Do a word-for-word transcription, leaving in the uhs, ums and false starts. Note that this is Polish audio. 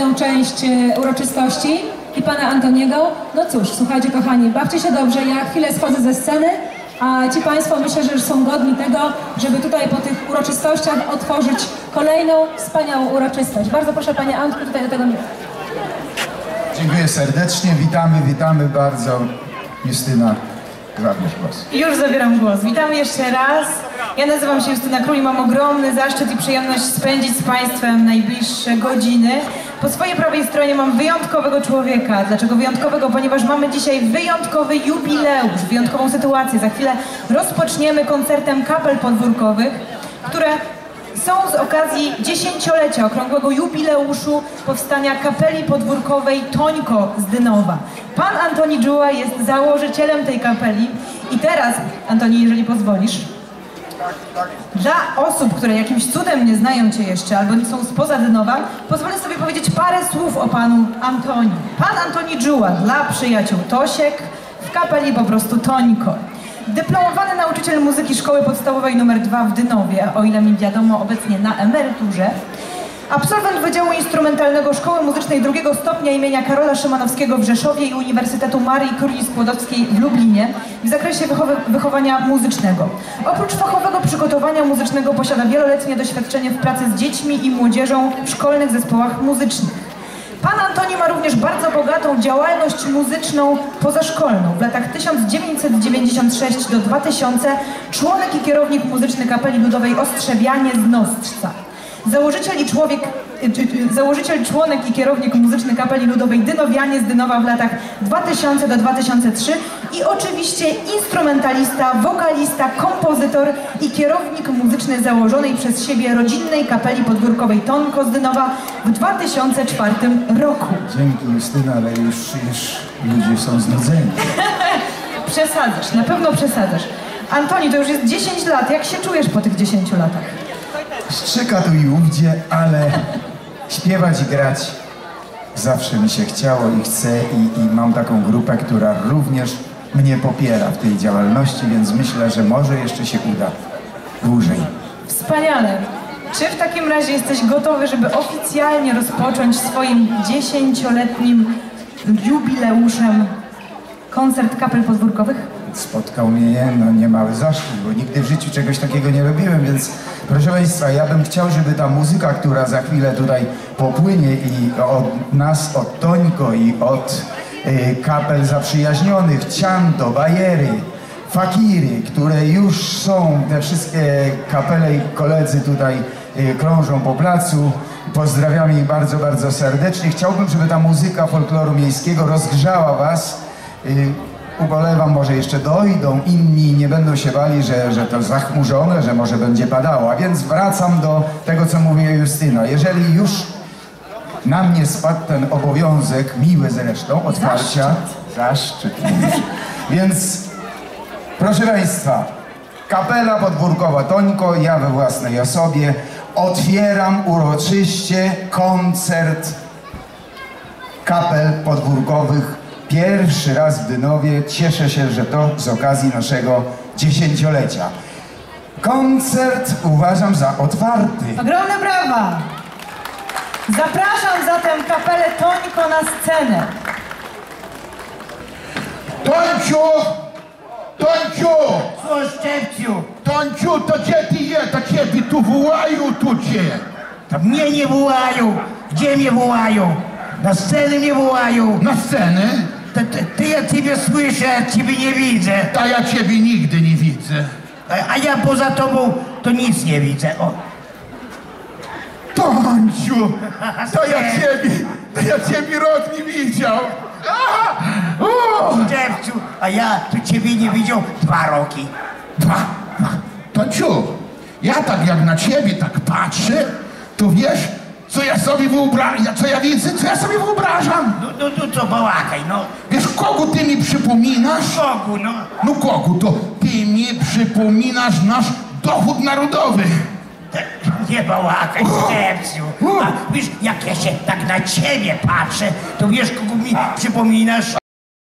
część uroczystości i pana Antoniego. No cóż, słuchajcie kochani, bawcie się dobrze, ja chwilę schodzę ze sceny, a ci państwo myślę, że już są godni tego, żeby tutaj po tych uroczystościach otworzyć kolejną wspaniałą uroczystość. Bardzo proszę panie Antku tutaj do tego miejsca. Dziękuję serdecznie, witamy, witamy bardzo. Justyna, zabierz głos. Już zabieram głos. Witamy jeszcze raz. Ja nazywam się Justyna Król i mam ogromny zaszczyt i przyjemność spędzić z państwem najbliższe godziny. Po swojej prawej stronie mam wyjątkowego człowieka. Dlaczego wyjątkowego? Ponieważ mamy dzisiaj wyjątkowy jubileusz, wyjątkową sytuację. Za chwilę rozpoczniemy koncertem kapel podwórkowych, które są z okazji dziesięciolecia okrągłego jubileuszu powstania kapeli podwórkowej Tońko z Dynowa. Pan Antoni Dżuła jest założycielem tej kapeli i teraz, Antoni, jeżeli pozwolisz, dla osób, które jakimś cudem nie znają cię jeszcze albo są spoza Dynowa, pozwolę sobie powiedzieć parę słów o panu Antoni. Pan Antoni Dżuła dla przyjaciół Tosiek w kapeli po prostu Tońko. Dyplomowany nauczyciel muzyki szkoły podstawowej numer dwa w Dynowie, o ile mi wiadomo, obecnie na emeryturze. Absolwent Wydziału Instrumentalnego Szkoły Muzycznej drugiego stopnia imienia Karola Szymanowskiego w Rzeszowie i Uniwersytetu Marii Curie Skłodowskiej w Lublinie w zakresie wychowania muzycznego. Oprócz fachowego przygotowania muzycznego posiada wieloletnie doświadczenie w pracy z dziećmi i młodzieżą w szkolnych zespołach muzycznych. Pan Antoni ma również bardzo bogatą działalność muzyczną pozaszkolną. W latach tysiąc dziewięćset dziewięćdziesiąt sześć do dwa tysiące członek i kierownik muzyczny Kapeli Ludowej Ostrzewianie z Nostrza. Założyciel i człowiek, założyciel, członek i kierownik muzyczny Kapeli Ludowej Dynowianie z Dynowa w latach dwa tysiące do dwa tysiące trzech i oczywiście instrumentalista, wokalista, kompozytor i kierownik muzyczny założonej przez siebie rodzinnej Kapeli Podwórkowej Tońko z Dynowa w dwa tysiące czwartym roku. Dzięki Justyna, ale już, już ludzie są znudzeni. Przesadzasz, na pewno przesadzasz. Antoni, to już jest dziesięć lat, jak się czujesz po tych dziesięciu latach? Szczyka tu i ówdzie, ale śpiewać i grać zawsze mi się chciało i chcę i, i mam taką grupę, która również mnie popiera w tej działalności, więc myślę, że może jeszcze się uda dłużej. Wspaniale. Czy w takim razie jesteś gotowy, żeby oficjalnie rozpocząć swoim dziesięcioletnim jubileuszem koncert kapel podwórkowych? Spotkał mnie no, niemały zaszczyt, bo nigdy w życiu czegoś takiego nie robiłem, więc proszę Państwa, ja bym chciał, żeby ta muzyka, która za chwilę tutaj popłynie i od nas, od Tońko i od y, kapel zaprzyjaźnionych, Cianto, Bajery, Fakiry, które już są, te wszystkie kapele i koledzy tutaj y, krążą po placu. Pozdrawiam ich bardzo, bardzo serdecznie. Chciałbym, żeby ta muzyka folkloru miejskiego rozgrzała Was. Y, Ubolewam, może jeszcze dojdą, inni nie będą się bali, że, że to zachmurzone, że może będzie padało. A więc wracam do tego, co mówiła Justyna. Jeżeli już na mnie spadł ten obowiązek, miły zresztą, otwarcia... Zaszczyt. Więc, proszę Państwa, kapela podwórkowa Tońko, ja we własnej osobie, otwieram uroczyście koncert kapel podwórkowych. Pierwszy raz w Dynowie, cieszę się, że to z okazji naszego dziesięciolecia. Koncert uważam za otwarty. Ogromne brawa! Zapraszam zatem kapelę Tońko na scenę. Tońciu! Tońciu! Co, Szczepciu? Tońciu, to gdzie ty je? To ciebie tu wołają, tu cię. To mnie nie wołają. Gdzie mnie wołają? Na scenę mnie wołają. Na scenę? Ty, ty, ty ja ciebie słyszę, a ciebie nie widzę. A ja ciebie nigdy nie widzę. A, a ja poza tobą to nic nie widzę. O. Tońciu! To ja ciebie, to ja ciebie rok nie widział. Aha! O! Szczepciu, a ja tu ciebie nie widział dwa roki. Dwa, dwa. Tońciu, ja tak jak na ciebie tak patrzę, to wiesz, co ja sobie wyobrażam, co ja widzę, co ja sobie wyobrażam. No, no, no co bałakaj, no. Wiesz, kogo ty mi przypominasz? Kogu, no. No kogo? To ty mi przypominasz nasz dochód narodowy. Nie bałakaj, Szczepciu. A wiesz, jak ja się tak na ciebie patrzę, to wiesz, kogo mi przypominasz?